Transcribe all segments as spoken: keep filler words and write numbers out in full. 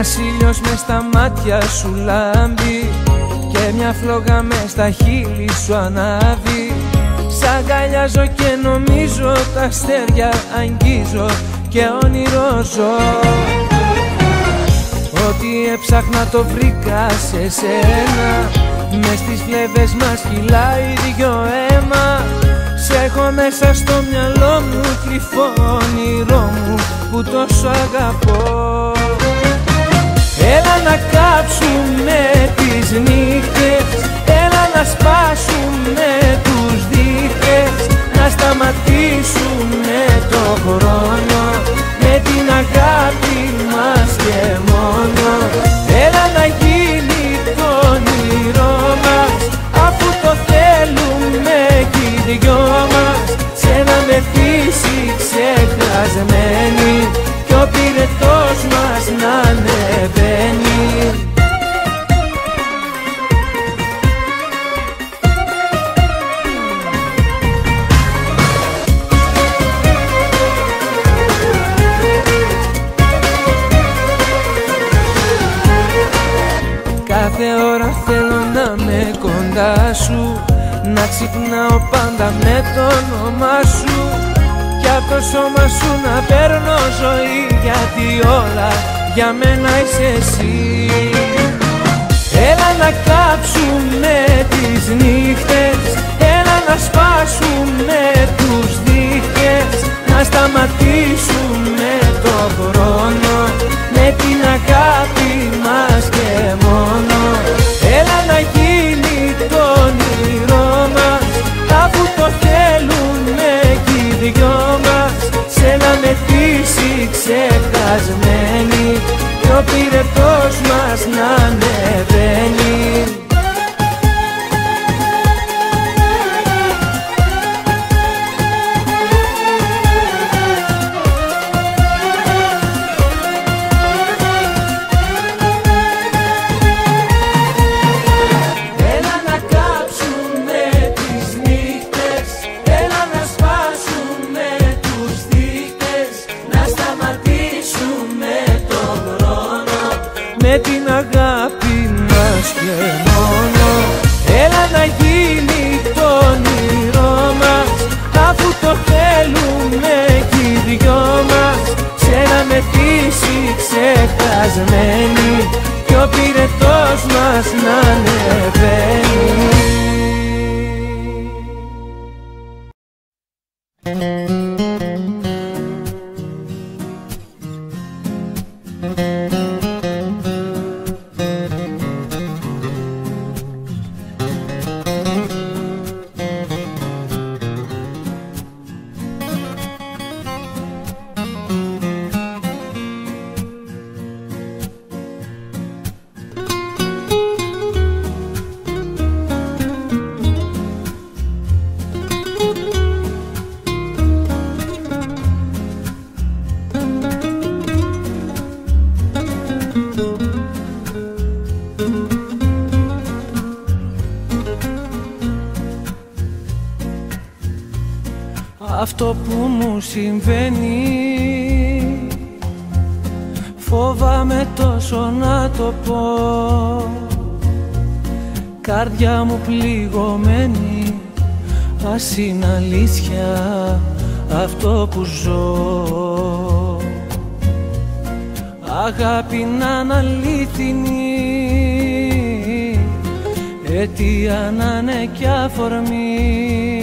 Ένας ήλιος μες στα μάτια σου λάμπει και μια φλόγα μες στα χείλη σου ανάβει. Σ' αγκαλιάζω και νομίζω τα αστέρια αγγίζω και ονειρόζω. Ό,τι έψαχνα το βρήκα σε σένα. Μες στις φλέβες μας κυλάει δυο αίμα. Σ' έχω μέσα στο μυαλό μου κρυφό όνειρό μου που τόσο αγαπώ. Έλα να κάψουμε τις νύχτες, έλα να σπάσουμε τους δίχτες, να σταματήσουμε το χρόνο με την αγάπη μας και μόνο. Έλα να γίνει το όνειρό μας, αφού το θέλουμε κι οι δυο μας, σε ένα μεθύσι ξεχασμένοι κι ο πυρετός μας να ανεβαίνει. Κάθε ώρα θέλω να με κοντά σου, να ξυπνάω πάντα με το όνομά σου κι απ' το σώμα σου να παίρνω ζωή, γιατί όλα για μένα είσαι εσύ. Έλα να κάψουμε τις νύχτες, έλα να σπάσουμε τους δίχτες, να σταματήσουμε το χρόνο με την αγάπη μας και μόνο. Έλα να γίνει το όνειρό μας, αφού το θέλουμε κι οι δυο μας, σε ένα μεθύσι ξεχασμένοι κι ο πυρετός μας να ανεβαίνει. Με την αγάπη μας και μόνο. Έλα να γίνει το όνειρό μας, αφού το θέλουμε κι οι δυο μας, σε ένα μεθύσι ξεχασμένοι κι ο πυρετός μας να ανεβαίνει. Αυτό που μου συμβαίνει φοβάμαι τόσο να το πω. Καρδιά μου πληγωμένη, ας είναι αλήθεια αυτό που ζω. Αγάπη να είναι αλήθινη, αιτία να είναι κι αφορμή,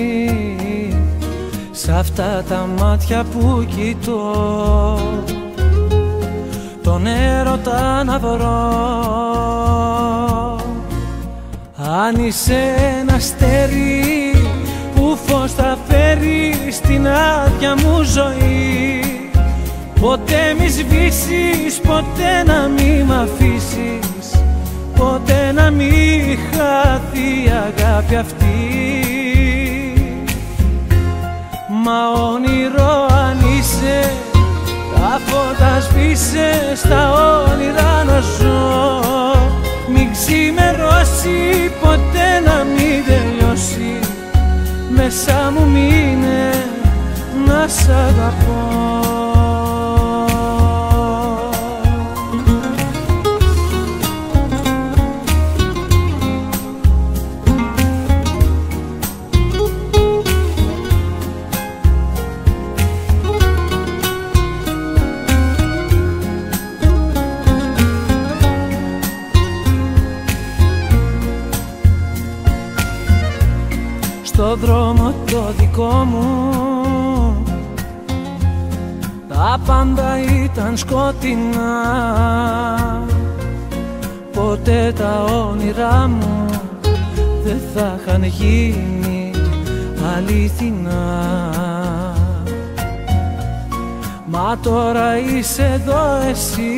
σ' αυτά τα μάτια που κοιτώ τον έρωτα να βρω. Αν είσαι ένα αστέρι που φως θα φέρει στην άδεια μου ζωή, ποτέ μη σβήσεις, ποτέ να μη μ' αφήσεις, ποτέ να μη χαθεί η αγάπη αυτή. Μα όνειρο αν είσαι, τα φώτα σβήσε, στα όνειρα να ζω. Μην ξημερώσει, ποτέ να μην τελειώσει, μέσα μου μείνε να σ' αγαπώ. στο δρόμο το δικό μου τα πάντα ήταν σκοτεινά. Ποτέ τα όνειρά μου δεν θα είχαν γίνει αληθινά. Μα τώρα είσαι εδώ εσύ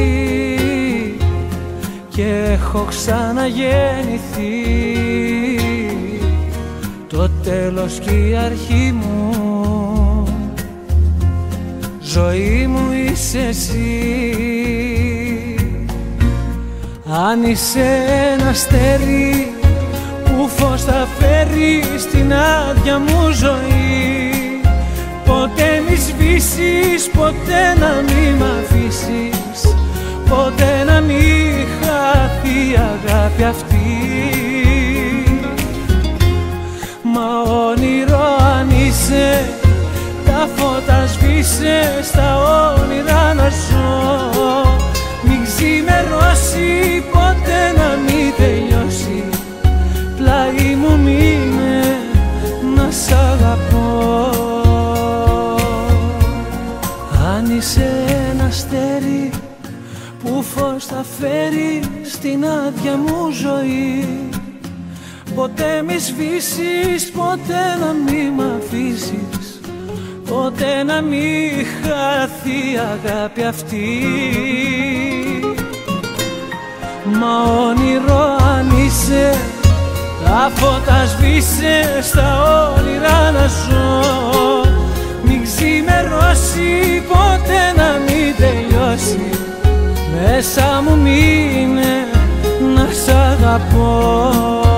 και έχω ξαναγεννηθεί. Το τέλος και η αρχή μου, ζωή μου είσαι εσύ. Αν είσαι ένα αστέρι που φως θα φέρει στην άδεια μου ζωή, ποτέ μη σβήσεις, ποτέ να μη μ' αφήσεις, ποτέ να μη χαθεί η αγάπη αυτή. Μα όνειρο αν είσαι, τα φώτα σβήσε, στα όνειρα να ζω. Μην ξημερώσει, ποτέ να μην τελειώσει, πλάι μου μείνε να σ' αγαπώ. Αν είσαι ένα αστέρι που φως θα φέρει στην άδεια μου ζωή, ποτέ μη σβήσεις, ποτέ να μη μ' αφήσεις, ποτέ να μη χαθεί η αγάπη αυτή. Μα όνειρο αν είσαι, τα φώτα σβήσε, στα όνειρα να ζω. Μην ξημερώσει, ποτέ να μην τελειώσει, μέσα μου μείνε να σ' αγαπώ.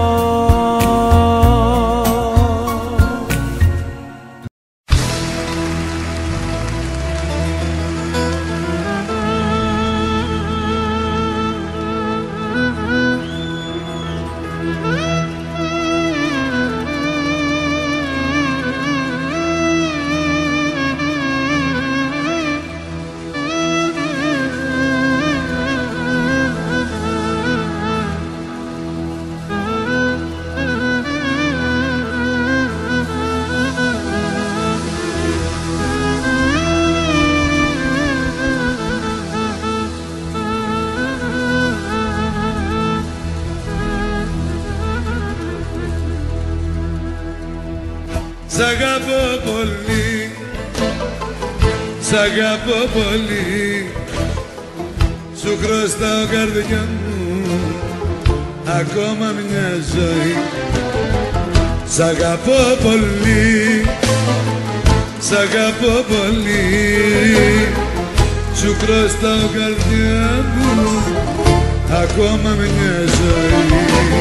Σ' αγαπώ πολύ, σ' αγαπώ πολύ, σου χρωστάω καρδιά μου ακόμα μια ζωή. Σ' αγαπώ πολύ, σ' αγαπώ πολύ, σου χρωστάω καρδιά μου ακόμα μια ζωή.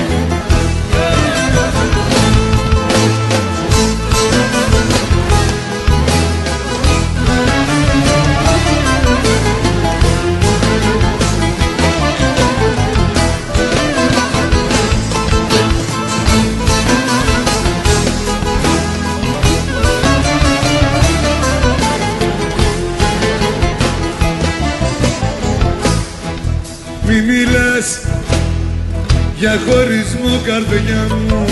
Μη μιλάς για χωρισμό καρδιά μου,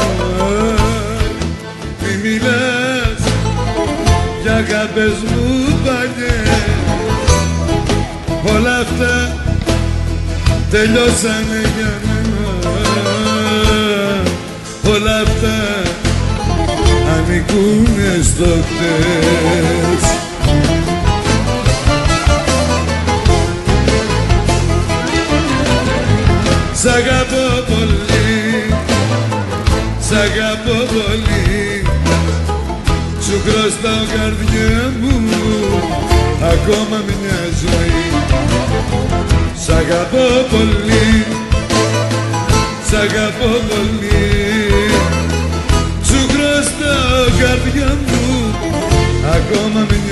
μη μιλάς για αγάπες μου παλιές. Όλα αυτά τελειώσανε για μένα, όλα αυτά ανήκουνε στο χτες. Σ' αγαπώ πολύ, σ' αγαπώ πολύ, σου χρωστάω καρδιά μου ακόμα μια ζωή. Σ' αγαπώ πολύ, σ' αγαπώ πολύ, σου χρωστάω καρδιά μου ακόμα μια ζωή.